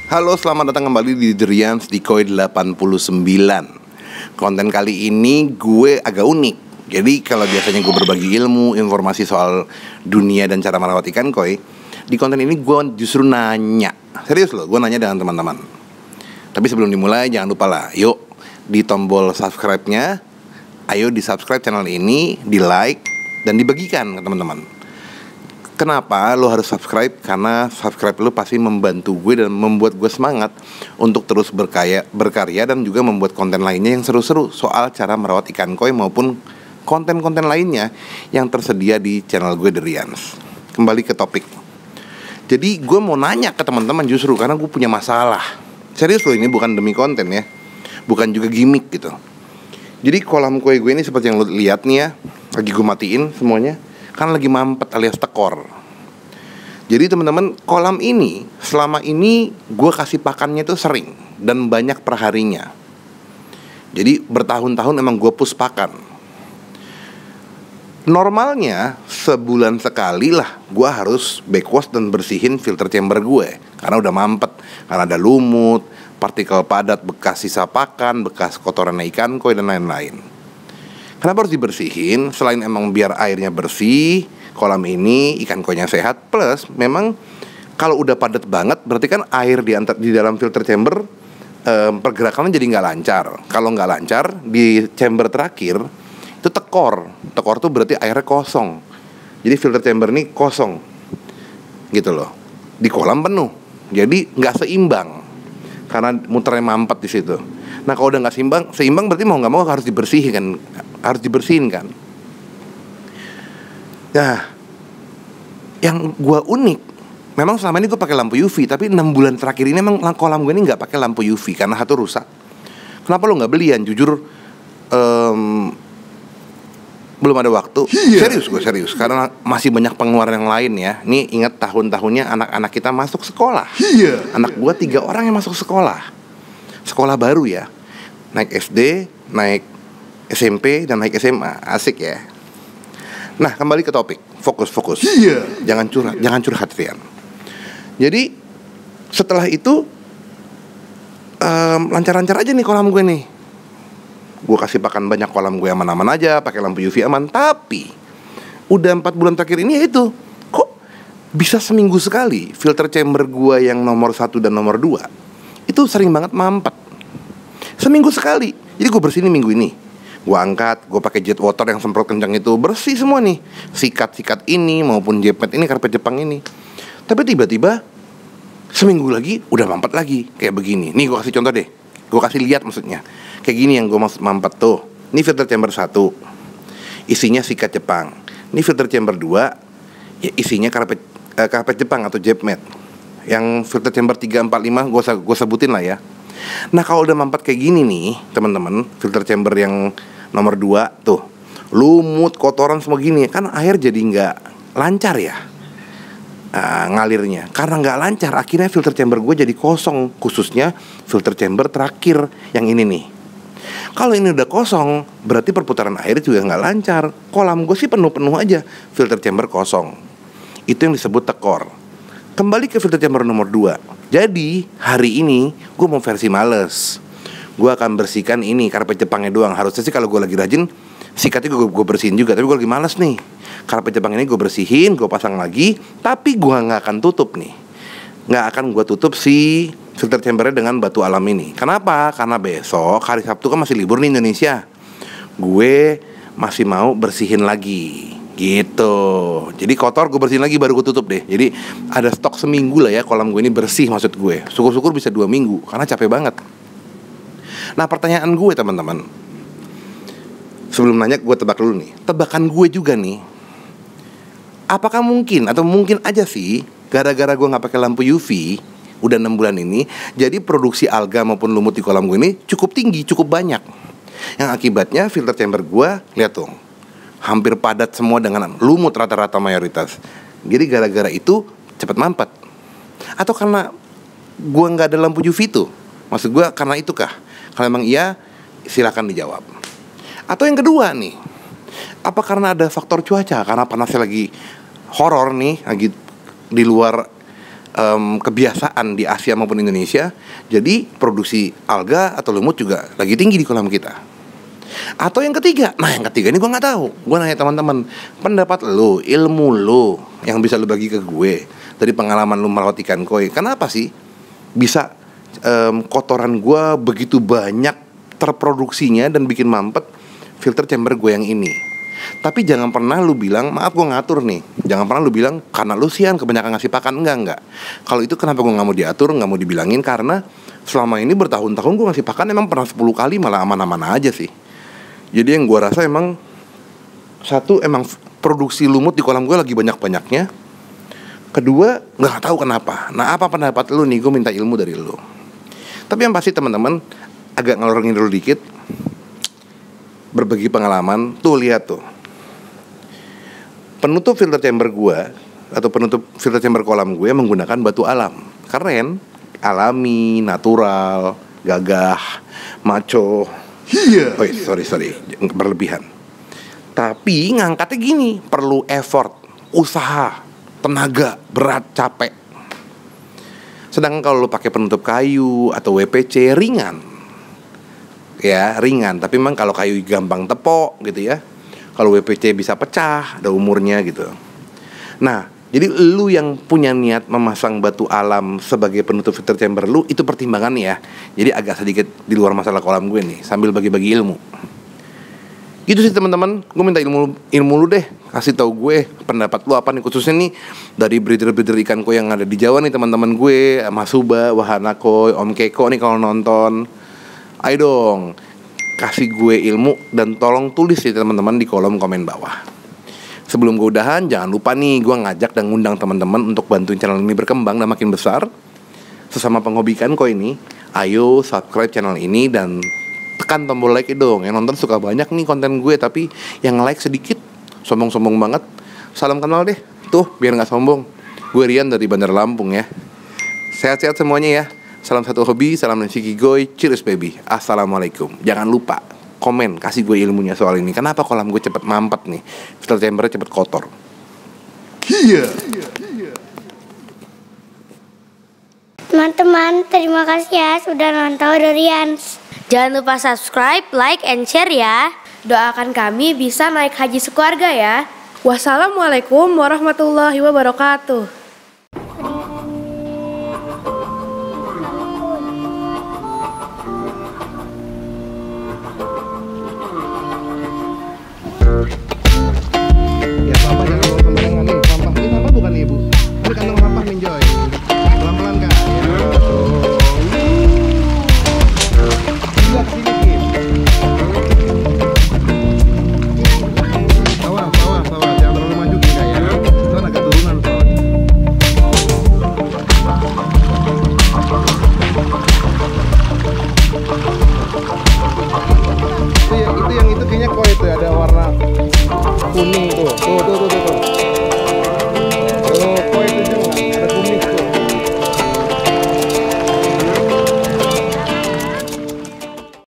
Halo, selamat datang kembali di Durians di Koi 89. Konten kali ini gue agak unik. Jadi kalau biasanya gue berbagi ilmu, informasi soal dunia dan cara merawat ikan koi, di konten ini gue justru nanya. Serius loh, gue nanya dengan teman-teman. Tapi sebelum dimulai jangan lupa lah, yuk di tombol subscribe-nya, ayo di subscribe channel ini, di like, dan dibagikan ke teman-teman. Kenapa lo harus subscribe? Karena subscribe lo pasti membantu gue dan membuat gue semangat untuk terus berkarya dan juga membuat konten lainnya yang seru-seru soal cara merawat ikan koi maupun konten-konten lainnya yang tersedia di channel gue Durians. Kembali ke topik. Jadi gue mau nanya ke teman-teman justru karena gue punya masalah. Serius lo, ini bukan demi konten ya, bukan juga gimmick gitu. Jadi kolam koi gue ini seperti yang lo lihat nih ya, lagi gue matiin semuanya, kan lagi mampet alias tekor. Jadi teman-teman, kolam ini selama ini gue kasih pakannya tuh sering dan banyak perharinya. Jadi bertahun-tahun emang gue push pakan. Normalnya sebulan sekali lah gue harus backwash dan bersihin filter chamber gue, karena udah mampet, karena ada lumut, partikel padat, bekas sisa pakan, bekas kotoran ikan koi dan lain-lain. Kenapa harus dibersihin? Selain emang biar airnya bersih, kolam ini ikan koinya sehat, plus memang kalau udah padat banget berarti kan air di dalam filter chamber pergerakannya jadi nggak lancar. Kalau nggak lancar di chamber terakhir itu tekor tuh berarti airnya kosong. Jadi filter chamber ini kosong gitu loh. Di kolam penuh, jadi nggak seimbang karena muternya mampet di situ. Nah kalau udah nggak seimbang berarti mau nggak mau harus dibersihin kan. Nah, yang gua unik, memang selama ini gue pakai lampu UV, tapi 6 bulan terakhir ini memang kolam gue ini nggak pakai lampu UV karena satu rusak. Kenapa lo nggak belian? Jujur, belum ada waktu. Serius, karena masih banyak pengeluaran yang lain ya. Ini ingat tahun-tahunnya anak-anak kita masuk sekolah. Anak gua 3 orang yang masuk sekolah baru ya, naik SD, naik SMP, dan naik SMA. Asik ya. Nah kembali ke topik, fokus. Jangan curhat Rian. Jadi setelah itu lancar-lancar aja nih kolam gue nih. Gue kasih pakan banyak, kolam gue aman-aman aja, pakai lampu UV aman. Tapi udah 4 bulan terakhir ini ya itu, kok bisa seminggu sekali filter chamber gue yang nomor 1 dan nomor 2 itu sering banget mampet. Seminggu sekali. Jadi gue bersihin minggu ini, gue angkat, gue pakai jet water yang semprot kencang itu, bersih semua nih, sikat ini maupun jepet ini, karpet Jepang ini. Tapi tiba-tiba seminggu lagi udah mampet lagi kayak begini. Nih gue kasih contoh deh, gue kasih lihat maksudnya. Kayak gini yang gue maksud mampet tuh. Ini filter chamber 1, isinya sikat Jepang. Ini filter chamber 2, ya isinya karpet Jepang atau Jepmet. Yang filter chamber 3, 4, 5 gue sebutin lah ya. Nah kalau udah mampet kayak gini nih teman-teman, filter chamber yang nomor 2 tuh, lumut, kotoran semua gini, kan air jadi nggak lancar ya ngalirnya. Karena nggak lancar, akhirnya filter chamber gue jadi kosong, khususnya filter chamber terakhir yang ini nih. Kalau ini udah kosong, berarti perputaran air juga nggak lancar. Kolam gue sih penuh-penuh aja, filter chamber kosong. Itu yang disebut tekor. Kembali ke filter chamber nomor 2. Jadi hari ini gue mau versi males. Gue akan bersihkan ini karpet Jepangnya doang. Harusnya sih kalau gue lagi rajin, sikatnya gue bersihin juga. Tapi gue lagi males nih. Karpet Jepang ini gue bersihin, gue pasang lagi. Tapi gue gak akan tutup nih. Gak akan gue tutup si filter chambernya dengan batu alam ini. Kenapa? Karena besok hari Sabtu kan masih libur nih Indonesia. Gue masih mau bersihin lagi gitu. Jadi kotor gue bersihin lagi baru gue tutup deh. Jadi ada stok seminggu lah ya kolam gue ini bersih, maksud gue. Syukur-syukur bisa 2 minggu karena capek banget. Nah pertanyaan gue teman-teman, sebelum nanya gue tebak dulu nih. Tebakan gue juga nih, apakah mungkin atau mungkin aja sih gara-gara gue gak pakai lampu UV udah 6 bulan ini, jadi produksi alga maupun lumut di kolam gue ini cukup tinggi, cukup banyak. Yang akibatnya filter chamber gue, lihat dong, hampir padat semua dengan lumut rata-rata mayoritas. Jadi gara-gara itu cepat mampet. Atau karena gue nggak ada lampu UV itu? Maksud gue karena itu kah? Kalau emang iya, silakan dijawab. Atau yang kedua nih, apa karena ada faktor cuaca? Karena panasnya lagi horor nih, lagi di luar kebiasaan di Asia maupun Indonesia. Jadi produksi alga atau lumut juga lagi tinggi di kolam kita. Atau yang ketiga, nah yang ketiga ini gue nggak tahu. Gue nanya teman-teman, pendapat lo, ilmu lo yang bisa lo bagi ke gue dari pengalaman lo merawat ikan koi. Kenapa sih bisa kotoran gue begitu banyak terproduksinya dan bikin mampet filter chamber gue yang ini? Tapi jangan pernah lu bilang, maaf gue ngatur nih. Jangan pernah lu bilang, karena lu sian kebanyakan ngasih pakan. Enggak. Kalau itu kenapa gue gak mau diatur, gak mau dibilangin? Karena selama ini bertahun-tahun gue ngasih pakan emang pernah 10 kali, malah aman-aman aja sih. Jadi yang gue rasa emang, satu, emang produksi lumut di kolam gue lagi banyak-banyaknya. Kedua, gak tahu kenapa. Nah, apa pendapat lu nih? Gue minta ilmu dari lu. Tapi yang pasti teman-teman, agak ngelorongin dulu dikit, berbagi pengalaman. Tuh lihat tuh, penutup filter chamber gue atau penutup filter chamber kolam gue menggunakan batu alam. Keren, alami, natural, gagah, maco. Iya. Oh, sorry, berlebihan. Tapi ngangkatnya gini, perlu effort, usaha, tenaga, berat, capek. Sedangkan kalau lu pakai penutup kayu atau WPC ringan. Ya, ringan, tapi memang kalau kayu gampang tepok gitu ya. Kalau WPC bisa pecah, ada umurnya gitu. Nah, jadi lu yang punya niat memasang batu alam sebagai penutup filter chamber lu, itu pertimbangan ya. Jadi agak sedikit di luar masalah kolam gue nih, sambil bagi-bagi ilmu. Gitu sih teman-teman, gue minta ilmu lu deh. Kasih tahu gue pendapat lu apa nih, khususnya nih dari breeder-breeder ikan koi yang ada di Jawa nih teman-teman gue, Mas Suba, Wahana Koi, Om Keko nih kalau nonton. Ayo dong, kasih gue ilmu dan tolong tulis ya teman-teman di kolom komen bawah. Sebelum gue udahan, jangan lupa nih gue ngajak dan ngundang teman-teman untuk bantuin channel ini berkembang dan makin besar. Sesama penghobi ikan koi ini, ayo subscribe channel ini dan tekan tombol like dong. Yang nonton suka banyak nih konten gue, tapi yang like sedikit, sombong-sombong banget. Salam kenal deh, tuh biar gak sombong. Gue Rian dari Bandar Lampung ya. Sehat-sehat semuanya ya. Salam satu hobi, salam nasi gigoy, cheers baby. Assalamualaikum. Jangan lupa komen, kasih gue ilmunya soal ini. Kenapa kolam gue cepet mampet nih, filter chambernya cepet kotor. Iya. Teman-teman, terima kasih ya sudah nonton Dorians. Jangan lupa subscribe, like, and share ya. Doakan kami bisa naik haji sekeluarga ya. Wassalamualaikum warahmatullahi wabarakatuh. Ya sampah jangan bawa sembarangan nih. Sampah ini sampah bukan ibu. Ini kantong sampah nih Joy. Pelan-pelan kak. Sebelah sini Kim. Bawah. Jangan terlalu maju Kim kak ya. Itu kan agak turunan soalnya. Itu yang itu kayaknya koi tuh ada warna kuning tuh. Tuh.